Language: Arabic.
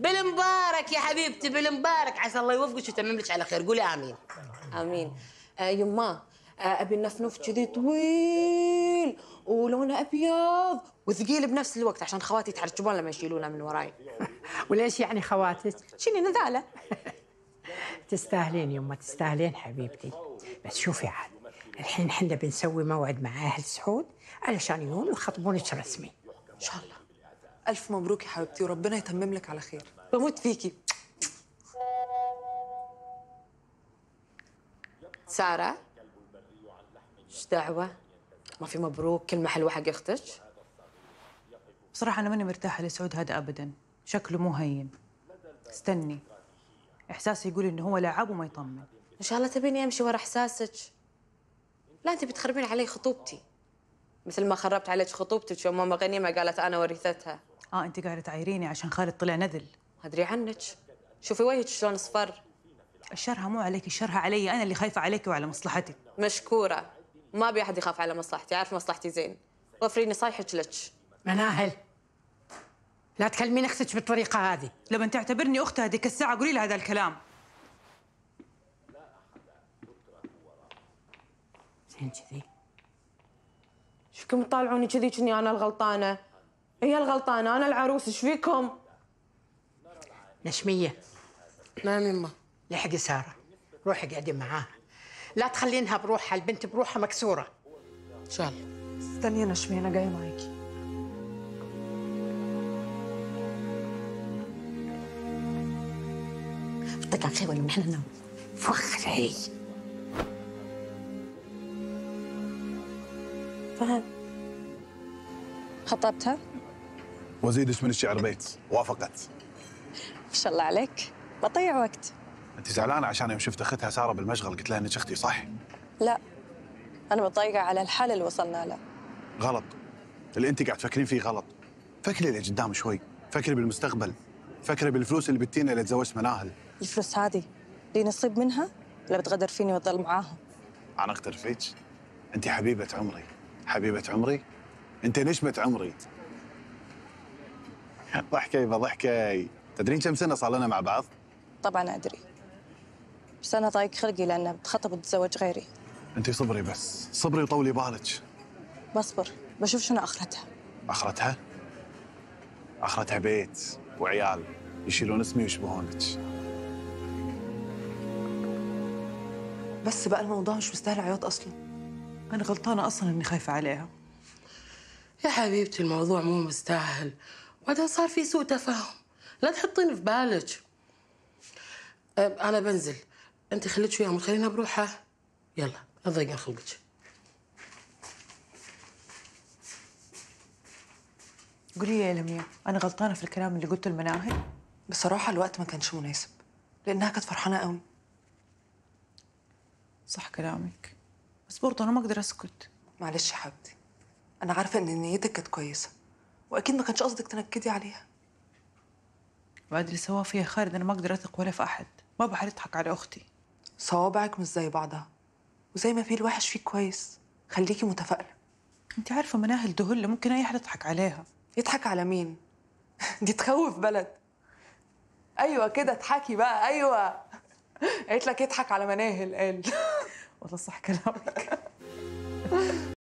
بالمبارك يا حبيبتي، بالمبارك، عسى الله يوفقك ويتمم لك على خير. قولي امين. امين. يما، ابي النفنوف كذي طويل ولونه ابيض وثقيل بنفس الوقت عشان خواتي يتعجبون لما يشيلونه من وراي. وليش يعني خواتك؟ شيلي نذاله. تستاهلين يما، تستاهلين حبيبتي. بس شوفي عاد، الحين احنا بنسوي موعد مع اهل سعود علشان يجون ويخطبونك رسمي. ان شاء الله. الف مبروك يا حبيبتي وربنا يتمم لك على خير. بموت فيكي. ساره، ايش دعوه؟ ما في مبروك كلمه حلوه حق اختك؟ بصراحة أنا ماني مرتاحة لسعود هذا أبداً، شكله مو هين. استني، إحساسي يقول إنه هو لعب وما يطمن. ان شاء الله تبيني امشي ورا احساسك. لا انت بتخربين علي خطوبتي مثل ما خربت عليك خطوبتك يوم ماما غنيمه قالت انا ورثتها. أنت قاعدة تعايريني عشان خالد طلع نذل. ادري عنك، شوفي وجهك شلون اصفر. الشرها مو عليك، الشرها علي، أنا اللي خايفة عليك وعلى مصلحتك. مشكوره، ما ابي احد يخاف على مصلحتي، عارف مصلحتي زين. وفريني صايحك لك. مناهل، لا تكلمين اختك بالطريقه هذه. لما تعتبرني أختها هذيك الساعة قولي لها هذا الكلام. زين كذي. شوفكم تطالعوني كذي كني انا الغلطانه. هي الغلطانه، انا العروس، ايش فيكم؟ نشميه، نعم يما. لحقي ساره، روحي قعدي معاها، لا تخلينها بروحها، البنت بروحها مكسوره. ان شاء الله. استني يا نشمي، انا جايه معاكي. بدك عن خير ولا نحن ننام؟ فخري. فهم. خطبتها؟ وزيدش من الشعر بيت، وافقت. ما شاء الله عليك، بضيع وقت. انت زعلانه عشان يوم شفت اختها ساره بالمشغل قلت لها انك اختي، صح؟ لا، انا متضايقه على الحال اللي وصلنا له. غلط. اللي انت قاعد تفكرين فيه غلط. فكري لقدام شوي، فكري بالمستقبل، فكري بالفلوس اللي بتجينا اللي تزوجت مناهل. الفلوس هذه لي نصيب منها ولا بتغدر فيني وتظل معاهم؟ انا اقدر فيك؟ انت حبيبه عمري، حبيبه عمري، انت نجمه عمري. ضحكي بضحكي. تدرين كم سنه صار لنا مع بعض؟ طبعا ادري، بس انا ضايق خلقي لانه بتخطب وتتزوج غيري. انت صبري بس، صبري وطولي بالك. بصبر، بشوف شنو اخرتها. اخرتها؟ اخرتها بيت وعيال يشيلون اسمي ويشبهونك. بس بقى الموضوع مش مستاهل عياط اصلا. أنا غلطانة أصلاً إني خايفة عليها. يا حبيبتي الموضوع مو مستاهل، وبعدين صار في سوء تفاهم، لا تحطين في بالك. انا بنزل، انت خليك وياهم، خلينا بروحها. يلا لا تضيقين خلقك. قولي لي يا لميا، أنا غلطانة في الكلام اللي قلته المناهل؟ بصراحه الوقت ما كانش مناسب لانها كانت فرحانه قوي. صح كلامك، بس برضه أنا ما أقدر أسكت. معلش يا حبيبتي، انا عارفه ان نيتك كانت كويسه واكيد ما كانش قصدك تنكدي عليها. بعد اللي سواه فيها خالد أنا ما أقدر أثق ولا في أحد، ما بحد يضحك على أختي. صوابعك مش زي بعضها، وزي ما في الوحش فيك كويس، خليكي متفائله. أنت عارفة مناهل دهلة، ممكن أي حد يضحك عليها. يضحك على مين؟ دي تخوف بلد. ايوه كده اضحكي بقى، ايوه. قالت لك يضحك على مناهل قال. والله صح كلامك.